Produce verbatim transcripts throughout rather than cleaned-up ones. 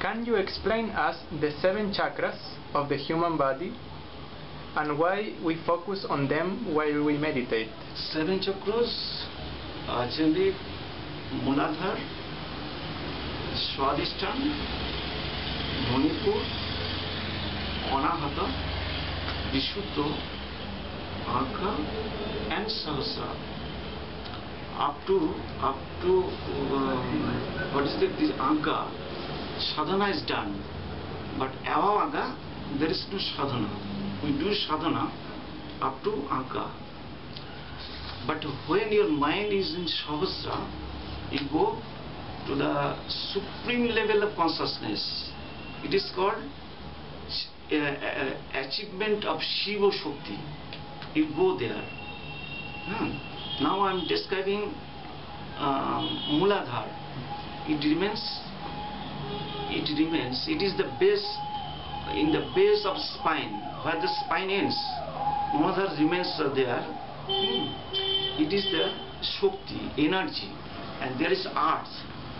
can you explain us the seven chakras of the human body and why we focus on them while we meditate? Seven chakras are generally Muladhara, Swadhisthana, Manipur, Anahata, Vishuddha, Anka and Sahasrara. Up to up to uh, what is the this Anka, sadhana is done, but above Anka there is no sadhana. We do sadhana up to Anka. But when your mind is in Sahasrara, you go to the supreme level of consciousness. It is called uh, uh, achievement of Shiva Shakti. You go there. Hmm. Now I am describing uh, Muladhara. It remains. It remains. It is the base, in the base of spine, where the spine ends. Muladhara remains there. Hmm. It is the Shakti, energy, and there is earth.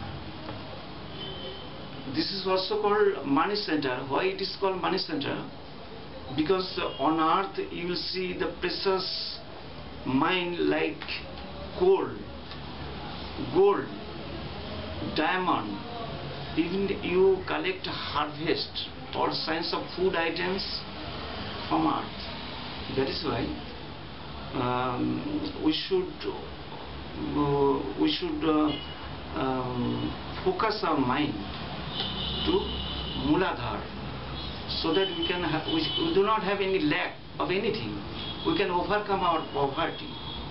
This is also called money center. Why it is called money center? Because on earth you will see the precious mine like gold, gold, diamond. Even you collect harvest all kinds of food items from earth. That is why um, we should uh, we should uh, um, focus our mind to Muladhara, so that we can have, we, we do not have any lack of anything. We can overcome our poverty.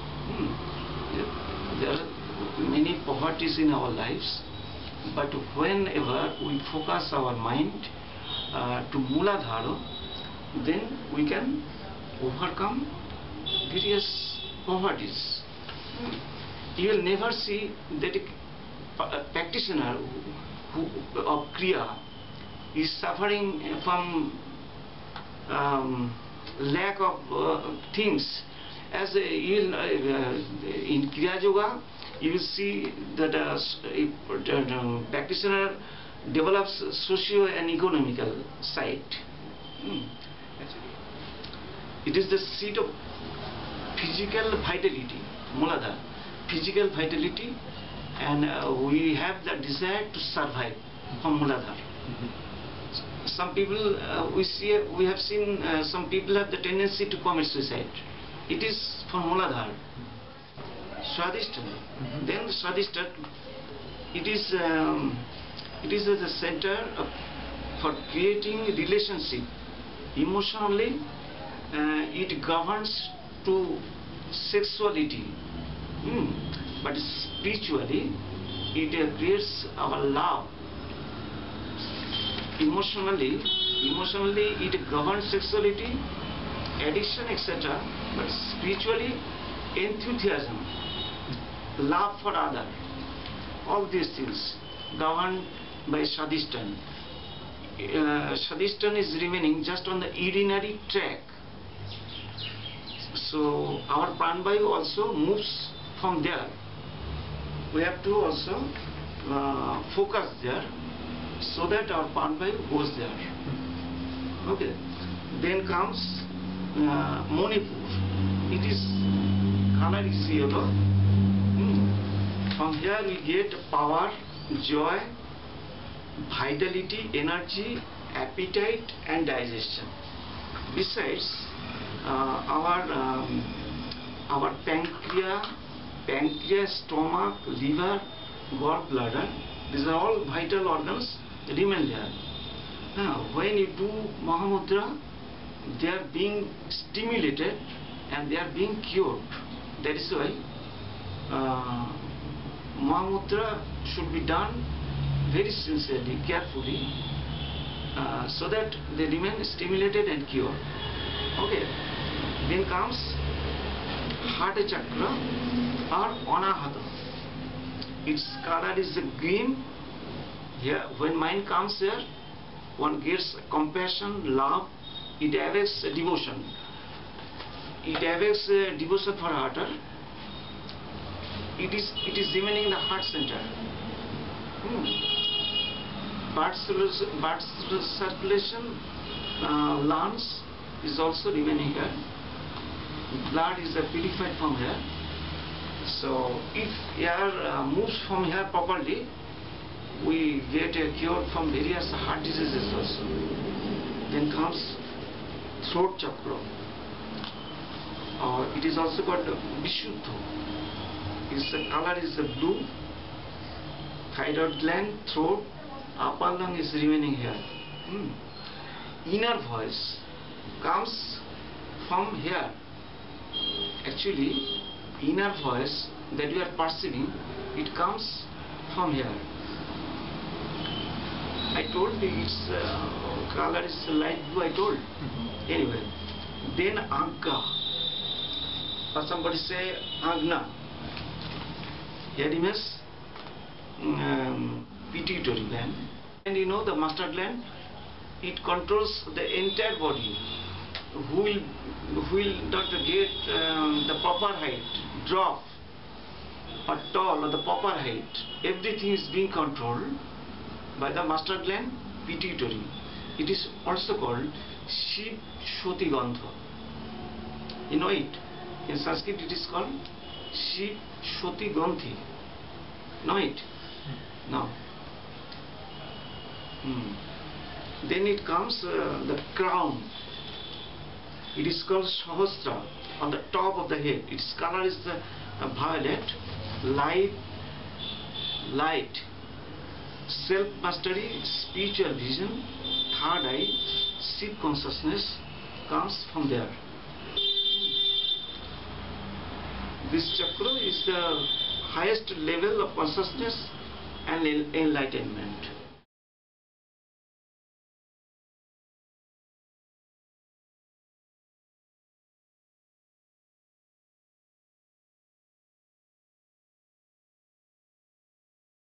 Hmm. There are many poverties in our lives, but whenever we focus our mind uh, to Muladhara, then we can overcome various poverties. Hmm. You will never see that a practitioner who, who, of Kriya is suffering from um, lack of uh, things. As a, in, uh, in Kriya Yoga, you will see that uh, a practitioner develops socio and economical side. Hmm. It is the seat of physical vitality, Muladhara, physical vitality, and uh, we have the desire to survive from Muladhara. Mm-hmm. Some people, uh, we see, we have seen uh, some people have the tendency to commit suicide. It is from Muladhara. Swadhisthana. Mm-hmm. Then Swadhisthana, it is um, it is the center of, for creating relationship. Emotionally, uh, it governs to sexuality, mm. but spiritually, it uh, creates our love. Emotionally, emotionally, it governs sexuality, addiction, et cetera. But spiritually, enthusiasm, love for other, all these things governed by Swadhisthana. Uh, Swadhisthana is remaining just on the urinary tract. So our pranvayu also moves from there. We have to also uh, focus there, so that our pranvayu goes there. Okay. Then comes uh, Manipur. It is color is yellow. Hmm. From here we get power, joy, vitality, energy, appetite, and digestion. Besides, uh, our um, our pancreas, pancreas, stomach, liver, gallbladder, these are all vital organs remain there. Now, when you do Mahamudra, they are being stimulated and they are being cured. That is why uh, Mahamudra should be done very sincerely, carefully, uh, so that they remain stimulated and cured. Okay. Then comes Heart Chakra or Anahata. Its color is green. Here, when mind comes here, one gets compassion, love. It awakes devotion. It awakes uh, devotion for heart. It is it is remaining in the heart center. Hmm. blood circulation, uh, lungs is also remaining here. Blood is uh, purified from here. So if air uh, moves from here properly, we get a cure from various heart diseases also. Then comes throat chakra. Uh, it is also called Vishuddha. Its color is blue. Thyroid gland, throat, upper lung is remaining here. Hmm. Inner voice comes from here. Actually, inner voice that we are perceiving, it comes from here. I told you its uh, color is light blue, I told. Mm-hmm. Anyway, then Agga, or somebody say Agna. Here it means um, pituitary gland. And you know the master gland, it controls the entire body. Who will, who will not get um, the proper height, drop or tall or the proper height. Everything is being controlled by the master gland, pituitary. It is also called Shiv Shoti Gandha. You know it? In Sanskrit it is called Shiv Shoti Gandhi. Know it? No. Hmm. Then it comes uh, the crown. It is called Sahasra, on the top of the head. Its color is the uh, violet, light, light. Self-mastery, spiritual vision, third eye, Shiv consciousness comes from there. This chakra is the highest level of consciousness and enlightenment.